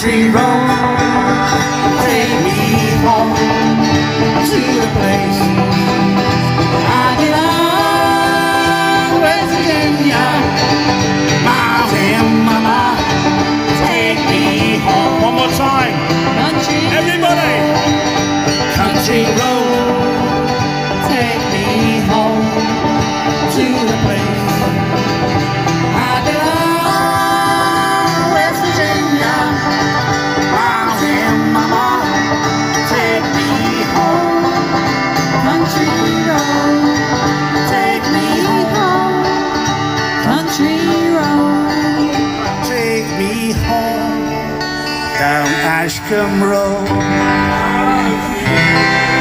country road, take me home to the place I belong, West Virginia. Miles and mama, take me home. One more time. Country, everybody. Country road, take me home to the place I belong, West Virginia. Miles and mama, take me home. Country road, take me home. Country road, take me home down Ashcombe Road.